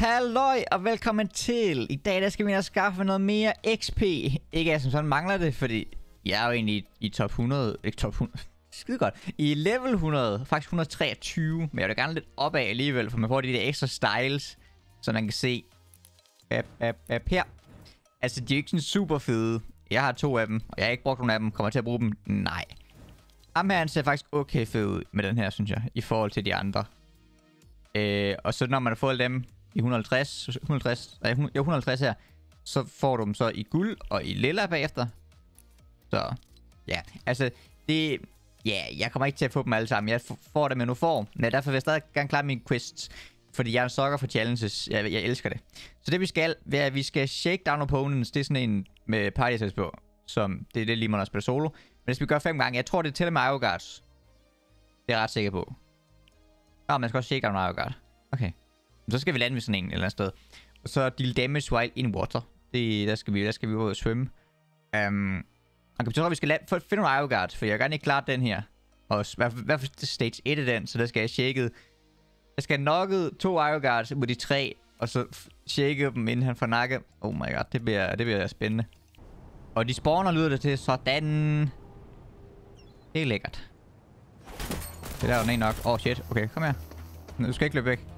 Halløj og velkommen til. I dag der skal vi skaffe noget mere XP. Ikke at som sådan mangler det, fordi jeg er jo egentlig i top 100. Ikke top 100. Skide godt. I level 100. Faktisk 123. Men jeg vil gerne lidt opad alligevel, for man får de der ekstra styles, så man kan se her. Altså de er ikke sådan super fede. Jeg har 2 af dem, og jeg har ikke brugt nogen af dem. Kommer til at bruge dem? Nej. Ham her ser faktisk okay fed ud med den her, synes jeg, i forhold til de andre. Og så når man har fået dem i 150 her, så får du dem så i guld og i lilla bagefter. Så ja, altså det, ja, jeg kommer ikke til at få dem alle sammen. Jeg får dem, jeg nu får. Men derfor vil jeg stadig gerne klare mine quests, fordi jeg er en sucker for challenges. Jeg elsker det. Så det vi skal, er at vi skal shake down opponents. Det er sådan en med party på, som det er det lige man har spillet solo. Men hvis vi gør 5 gange, jeg tror det tæller med Iron Guards. Det er jeg ret sikker på. Man skal også shake down Iron Guard. Okay. Så skal vi lande ved sådan en eller andet sted. Og så deal damage while in water. Der skal vi ud og svømme. Okay, så tror vi skal finde nogle Iron Guard, for jeg har gerne ikke klart den her. Og i hvert fald stage 1 af den, så der skal jeg shaket. Jeg skal have knocket 2 Iron Guards mod de 3, og så shake dem, inden han får nakket. Oh my god, det bliver spændende. Og de spawner lyder det til sådan. Det er lækkert. Det der er jo en nok. Shit. Okay, kom her. Du skal ikke løbe væk.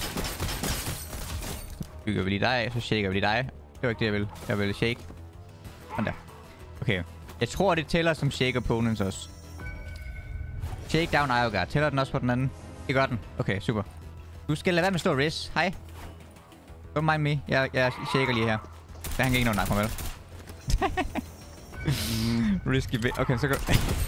Så bygger vi lige dig af, så shaker vi lige dig. Det var ikke det, jeg ville. Jeg ville shake. Sådan der. Okay. Jeg tror, det tæller som shake opponents også. Shake down Iron Guard. Tæller den også på den anden? Det gør den. Okay, super. Du skal lade være med at stå Riz. Hej. Don't mind me. Jeg shaker lige her. Der han kan ikke nå nok mig vel. Risky bit. Okay, så går...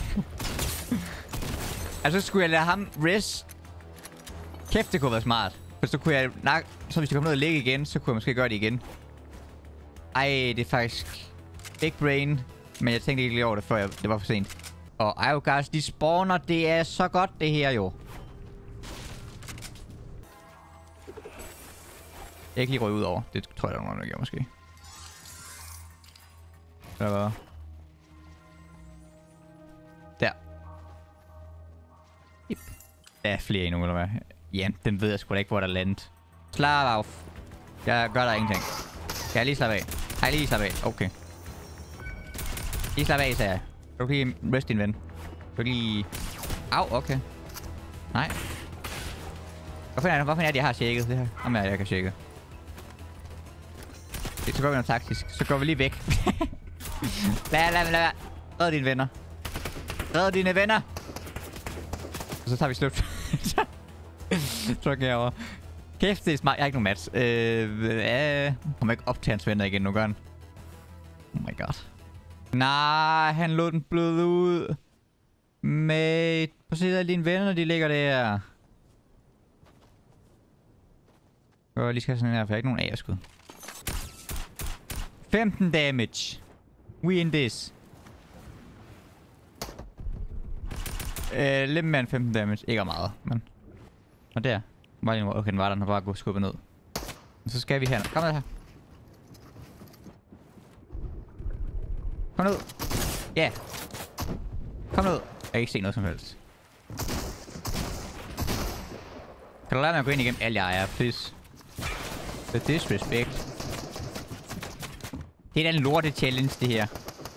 Altså, skulle jeg lade ham Riz. Kæft, det kunne være smart. For så kunne jeg... Så hvis jeg kom ned og ligge igen, så kunne jeg måske gøre det igen. Ej, det er faktisk... Big brain. Men jeg tænkte ikke lige over det, før det var for sent. Og Iron Guards, de spawner. Det er så godt, det her jo. Jeg kan ikke lige røge ud over. Det tror jeg, der er nogen, der gør måske. Der. Yep. Der er flere endnu, eller hvad? Ja, den ved jeg sgu da ikke, hvor der er landet. Slap af. Jeg gør der ingenting. Kan jeg lige slappe af? Har jeg lige slappe af? Okay. Lige slappe af, sagde jeg. Kan du lige rest din ven? Kan du lige... Au, okay. Nej. Hvorfor er det, jeg har shaket det her? Om jeg kan shake. Så går vi noget taktisk. Så går vi lige væk. Lad. Red dine venner. Red dine venner. Og så tager vi slut. Så kan jeg over. Kæft, det er smart. Jeg har ikke nogen match. Kommer ikke op til hans venner igen nu, gør han. Oh my god. Nej, han lod den bløde ud. Mate. Prøv at se, der dine venner, de ligger der. Jeg lige skal have sådan her, for jeg har ikke nogen A-skud. 15 damage. We in this. Lidt mere end 15 damage. Ikke meget, men... Og der. Okay, den var der. Den har bare gået skubbet ned. Og så skal vi her. Kom ned her. Kom ned. Ja. Yeah. Kom ned. Jeg kan ikke se noget som helst. Kan du lade mig at gå ind igennem alle jeg er, please? The disrespect. Det er den lorte challenge, det her.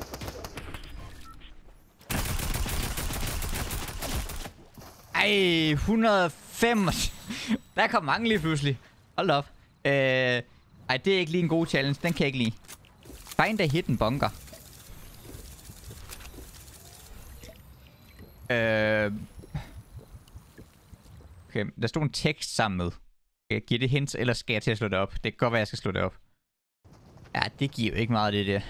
Ej, 105. Der kom mange lige pludselig. Hold op. Ej, det er ikke lige en god challenge. Den kan jeg ikke lide. Find a hidden bunker. Okay, der stod en tekst sammen med. Skal jeg give det hint, eller skal jeg til at slå det op? Det kan godt være, jeg skal slå det op. Ja, det giver jo ikke meget, det der.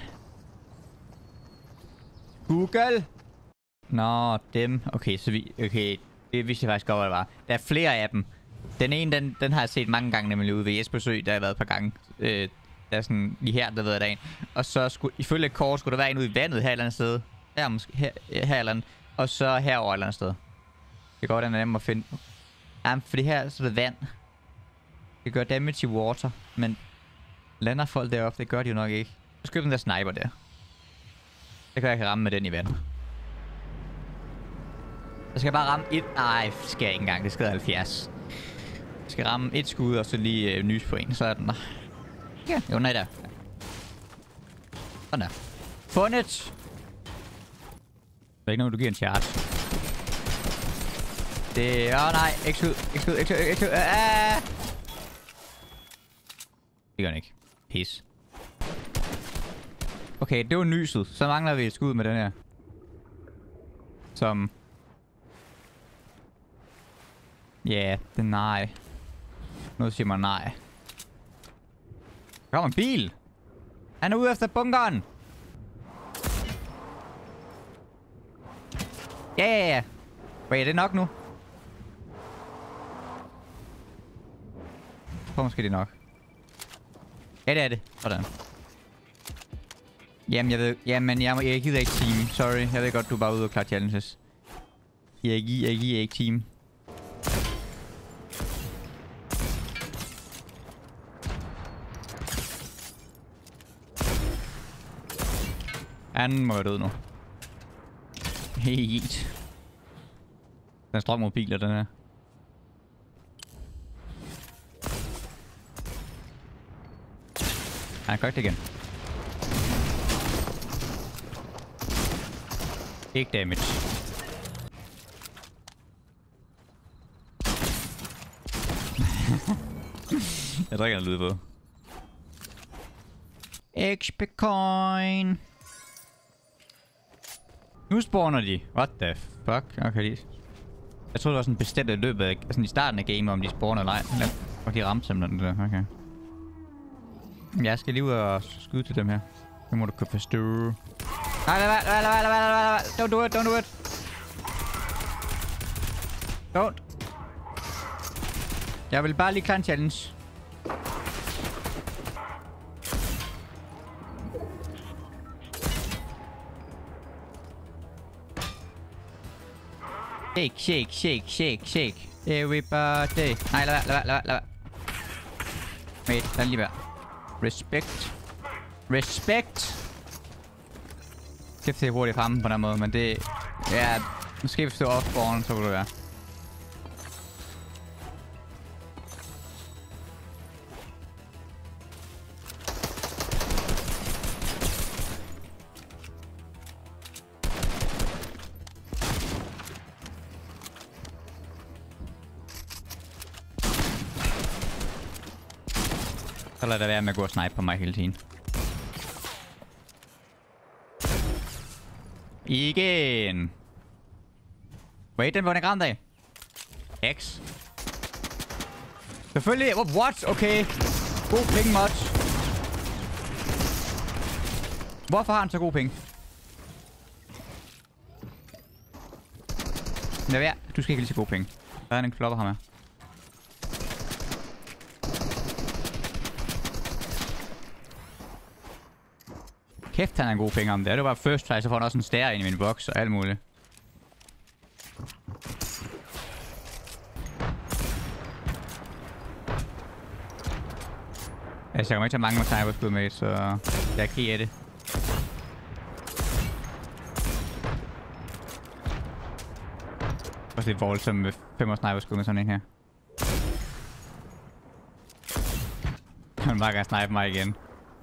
Google! Nå, dem. Okay, så vi... Okay, det vidste jeg faktisk godt, hvad det var. Der er flere af dem. Den ene, den har jeg set mange gange, nemlig ude ved Jespersø, der har jeg været et par gange. Der er sådan lige her, der ved jeg, der er en. Og så skulle, ifølge et kort, skulle der være en ude i vandet her et eller andet sted. Her måske, her eller andet. Og så herover et eller andet sted. Det går den er nemt at finde. Jamen, fordi her så er det vand. Det gør damage i water, men... Lander folk deroppe, det gør de jo nok ikke. Så skal den der sniper der. Det kan jeg ramme med den i vandet. Jeg skal bare ramme et... Nej, det skal jeg ikke engang. Det skal 70. Skal ramme et skud, og så lige nys på en. Så er den der. Ja, jo, nej der. Sådan der. Fundet! Der er ikke noget, du giver en charge. Det... nej. Ikke skud. Det gør den ikke. Pis. Okay, det var nyset. Så mangler vi et skud med den her. Som... Ja, det er nej. Noget siger mig nej. Der kommer en bil! Han er ude efter bunkeren! Ja. Wait, er det nok nu? Jeg tror måske det er nok. Ja, det er det. Sådan. Jamen, jeg ved... Jamen, jeg gider ikke team. Sorry. Jeg ved godt, du er bare ude og klare challenges. Jeg giver ikke team. Han må være død nu. Helt. Den er strømmobiler, den her. Han gør det igen. Ikke damage. Jeg drikker en lyd på. XP coin. Nu spawner de. What the fuck? Okay. Jeg troede det var sådan bestemt i løbet af... Sådan i starten af game, om de spawner eller ej. Og de ramte simpelthen det der. Okay. Jeg skal lige ud og skyde til dem her. Det må du kunne forstå. Nej, lad. Don't do it. Don't. Jeg vil bare lige klare en challenge. Shake. Everybody. Nej, lad være. Wait, lad lige være. Respect. Kæft, det er hurtigt fremme på den måde, men det... Ja, måske hvis du er off-born, så kunne det være. Så lad det være med at gå og snipe på mig hele tiden. Igen. Wait, den var den ramt af. X. Selvfølgelig. What? Okay. God ping, mod. Hvorfor har han så god ping? Lad være. Du skal ikke lige så god ping. Der er en klopper her med. Kæft, han er en god ping om det. Det var first try, så får han også en stære ind i min boks og alt muligt. Altså, jeg kommer ikke til mange med sniperskud med, så jeg er ked af det. Også lidt voldsomt med 5 sniperskud med sådan en her. Han bare kan snipe mig igen.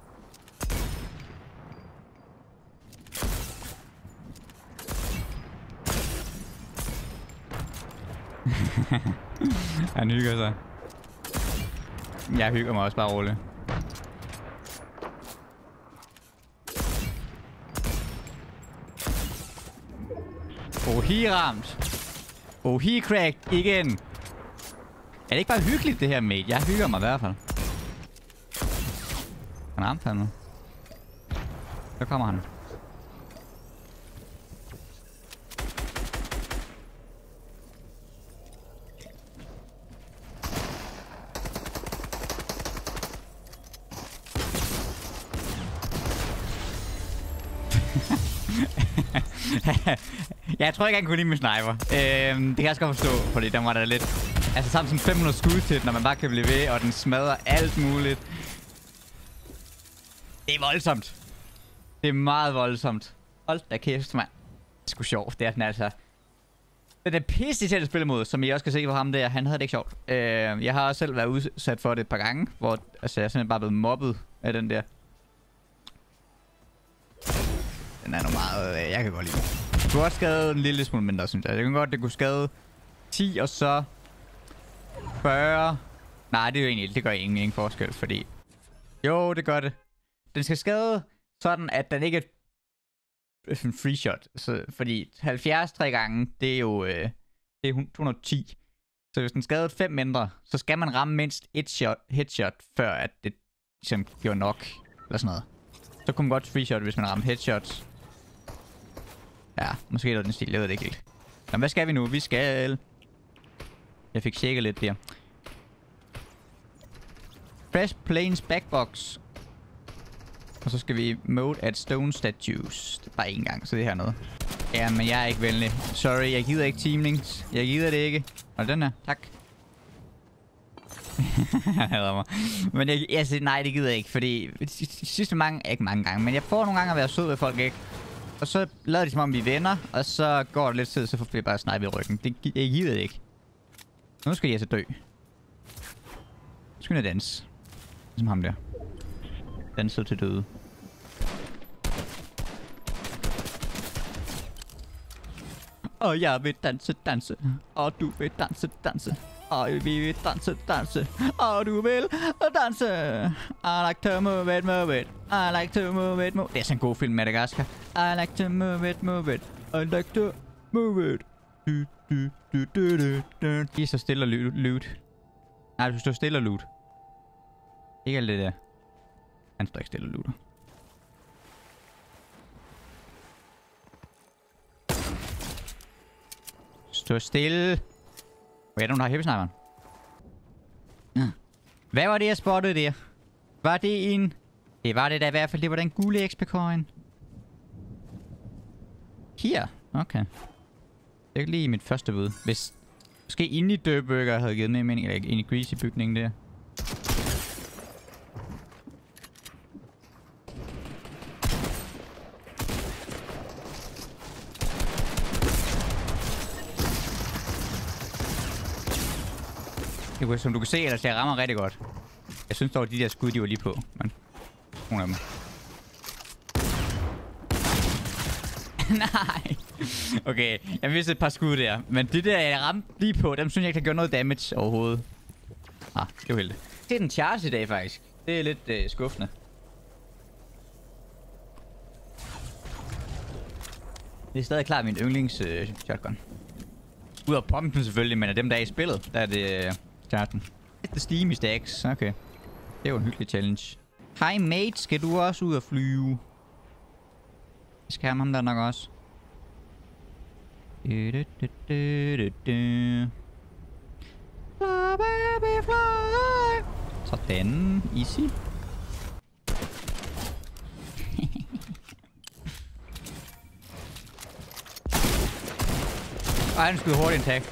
Han hygger sig. Jeg hygger mig også bare roligt. Ramt. Cracked igen. Er det ikke bare hyggeligt det her, mate? Jeg hygger mig i hvert fald. Han ramte han nu. Så kommer han. Jeg tror ikke, han kunne lide min sniper. Det kan jeg også godt forstå, fordi den var da lidt... Altså sammen sådan 500 skud til, når man bare kan blive ved, og den smadrer alt muligt. Det er voldsomt. Det er meget voldsomt. Hold da kæft, mand. Det er sgu sjovt, det er den altså. Det er pisse til at spille mod, som I også kan se på ham der. Han havde det ikke sjovt. Jeg har også selv været udsat for det et par gange, hvor altså, jeg er simpelthen bare blevet mobbet af den der. Den er nu meget... jeg kan godt lide den. Du har også skadet en lille smule mindre, synes jeg. Jeg kan godt, det kunne skade 10 og så 40. Nej, det er jo egentlig, det gør ingen forskel, fordi... Jo, det gør det. Den skal skade sådan, at den ikke er en free shot. Så, fordi 70 3 gange, det er jo det er 210. Så hvis den skadede 5 mindre, så skal man ramme mindst et headshot, før at det ligesom gjorde nok. Eller sådan noget. Så kunne man godt free shot, hvis man rammer headshots. Ja, måske er det den stil, jeg ved det ikke helt. Nå, hvad skal vi nu? Vi skal... Jeg fik tjekket lidt der. Fresh Plains Backbox. Og så skal vi mode at stone statues. Det er bare én gang, så det her noget. Ja, men jeg er ikke venlig. Sorry, jeg gider ikke teamlings. Jeg gider det ikke. Og den her, tak. Jeg hader mig. Men jeg siger nej, det gider jeg ikke, fordi sidste ikke mange gange, men jeg får nogle gange at være sød ved folk, ikke? Og så lader de som om vi er venner, og så går det lidt tid, så får vi bare snipe i ryggen. Jeg gider det ikke. Nu skal jeg så dø. Nu skal jeg danse. Som ham der. Danset til døde. Og jeg vil danse. Og du vil danse. Og vi vil danse. Og du vil danse. I like to move it. I like to move it. Det er sådan en god film, Madagascar. I like to move it. I like to move it. De er så stille og loot. Nej, du står stille og loot. Ikke alt det der. Han står ikke stille og looter. Stå stille. Hvad er der, der har heavy-sniperen? Hvad var det, jeg spottede der? Var det en... Det var det da i hvert fald. Det var den gule XP-coin. Her? Okay. Det er ikke lige mit første bud. Hvis... Måske inde i Dødburger havde givet mere mening. Eller ikke inde i Greasy-bygningen der. Som du kan se, ellers jeg rammer rigtig godt. Jeg synes dog, at de der skud, de var lige på. Men nogle af dem. Nej. Okay, jeg mistede et par skud der. Men det der, jeg ramte lige på, dem synes jeg ikke har gjort noget damage overhovedet. Ah, det var heldigt. Det er den charge i dag, faktisk. Det er lidt skuffende. Det er stadig klart min yndlings shotgun. Ud af pumpen selvfølgelig, men af dem, der er i spillet, der er det... Starten. Det Steamy Stacks. Okay. Det var en hyggelig challenge. Hej mate, skal du også ud og flyve? Jeg skal have ham der nok også. Fly baby fly. Sådan. Easy. Ej, han skyder hurtigt en tag.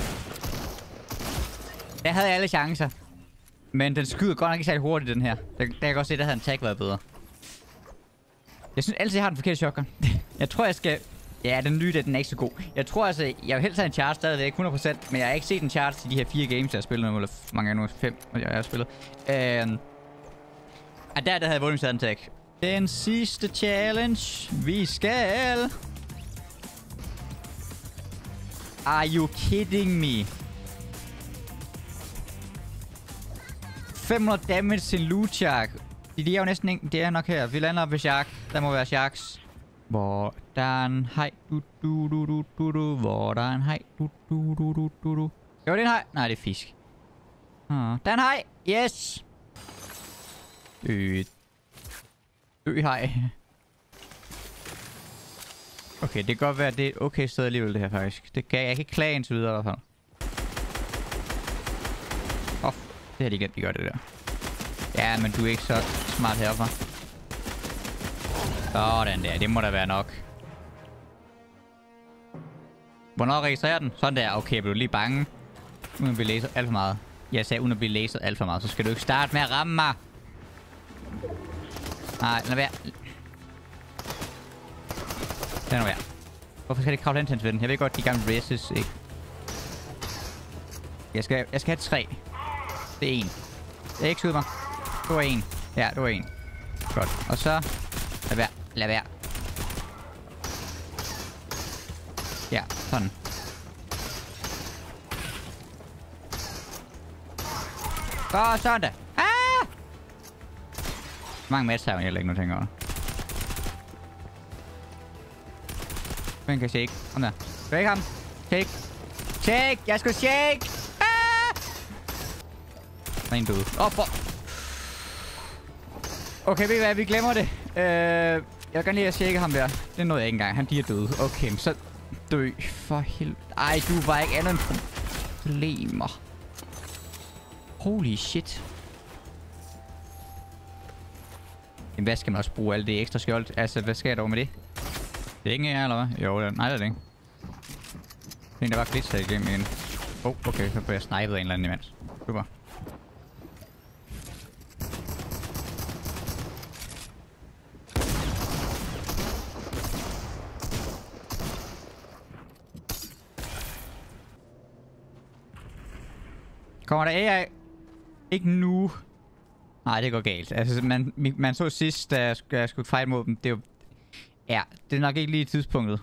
Jeg havde alle chancer. Men den skyder godt nok ikke særlig hurtigt, den her. Der kan jeg godt se, at der havde en tag været bedre. Jeg synes altid, jeg har den forkerte shotgun. Jeg tror, jeg skal... Ja, den nye, den er ikke så god. Jeg tror altså, jeg vil helst have en charge stadigvæk 100%. Men jeg har ikke set en charge til de her 4 games, jeg har spillet nu. Eller mange gange nu, 5, jeg har spillet. Og der havde jeg vundet en tag. Den sidste challenge. Vi skal... Are you kidding me? 500 damage til loot shark. De er jo næsten ikke... Det er nok her. Vi lander op ved shark. Der må være sharks. Hvordan hej du. Hvordan hej du. Jo, det er en hej. Nej, det er fisk. Der er en hej. Yes. Hej. Okay, det kan godt være, at det er et okay sted alligevel, det her faktisk. Det kan jeg kan ikke klage indtil videre i hvert fald. Det har de igen, de gør det der. Ja, men du er ikke så smart heroppe. Sådan der, det må da være nok. Hvornår registrerer den? Sådan der, okay, blev du lige bange. Uden at blive læset alt for meget. Jeg sagde uden at blive læset alt for meget, så skal du ikke starte med at ramme mig. Nej, lad være. Lad nu være. Hvorfor skal det ikke kravle hen til den? Jeg ved godt, de gamle races, ikke? Jeg skal have 3. Det er 1. Det er ikke skyde mig. Det var 1. Ja, det var 1. Godt. Og så... Lad være. Ja, sådan. Sådan da. Ah! Mange matcher har jeg heller ikke noget tænker over. Hvem kan shake? Kom der. Shake ham. Shake. Shake! Jeg skal shake! Ah! Der er en død. Okay, ved I hvad? Vi glemmer det. Jeg vil gerne lige at shake ham der. Det nåede jeg ikke engang. Han bliver død. Okay, så dø. For helvede. Ej, du var ikke andet end problemer. Holy shit. Jamen, hvad skal man også bruge alt det ekstra skjold? Altså, hvad skal jeg dog med det? Det er ikke her, eller hvad? Jo, nej, det er det ikke. Det er der var glitchet igennem igen. Okay, så bliver jeg snipet af en eller anden imens. Super. Kommer der AI? Ikke nu. Nej, det går galt. Altså, man så sidst, da jeg skulle fight mod dem. Det er jo... Ja, det er nok ikke lige tidspunktet.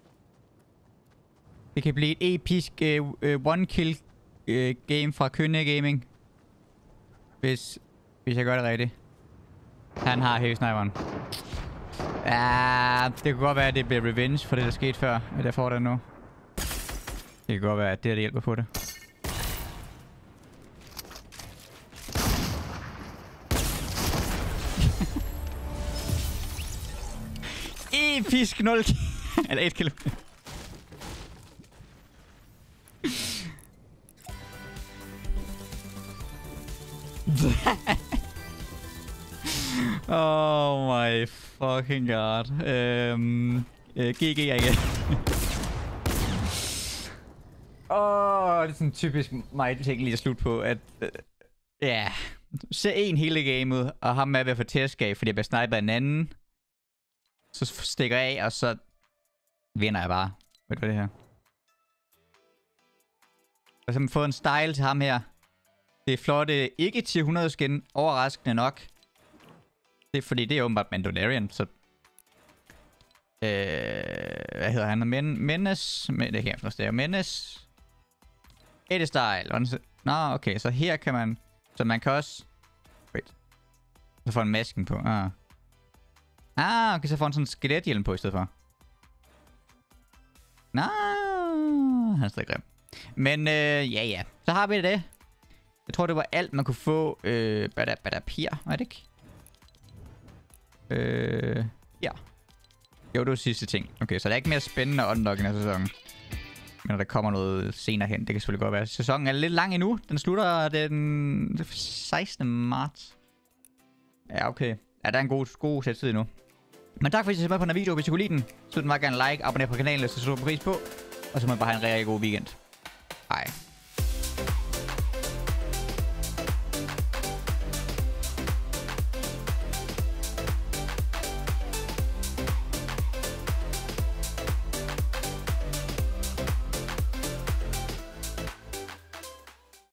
Det kan blive et episk one-kill game fra Kønne Gaming. Hvis jeg gør det rigtigt. Han har heavy sniperen. Ja, det kan godt være, at det bliver revenge for det, der skete før. At jeg får det nu. Det kan godt være, at det hjælper på det. Episk 0 eller 1 kilo. Oh my fucking god. GG igen. Det er sådan typisk mig ting lige at slutte på, at ja, se en hele gamet, og ham er ved at få tæsk fordi jeg bliver snipet af en anden. Så stikker jeg af, og så vinder jeg bare. Ved du det her? Jeg har simpelthen fået en style til ham her. Det er flotte, ikke til 100 skin, overraskende nok. Det er fordi, det er åbenbart Mandalorian, så... hvad hedder han? Menace? Det kan jeg forstå. Menace. Edit style. Nå, okay, så her kan man... Så man kan også... Wait. Så får en masken på. Okay, så får han sådan en skelethjelm på i stedet for. Han er stadig grim. Men ja. Så har vi det. Jeg tror, det var alt, man kunne få. Badapir, var det ikke? Ja. Jo, det var sidste ting. Okay, så der er ikke mere spændende at unlock i den her sæson. Men når der kommer noget senere hen, det kan selvfølgelig godt være. Sæsonen er lidt lang endnu. Den slutter den 16. marts. Ja, okay. Ja, der er en god sæt tid endnu. Men tak fordi I så med på den her video. Hvis I kunne lide den, så den bare gerne like, abonner på kanalen, hvis du så pris på. Og så må I bare have en rigtig god weekend.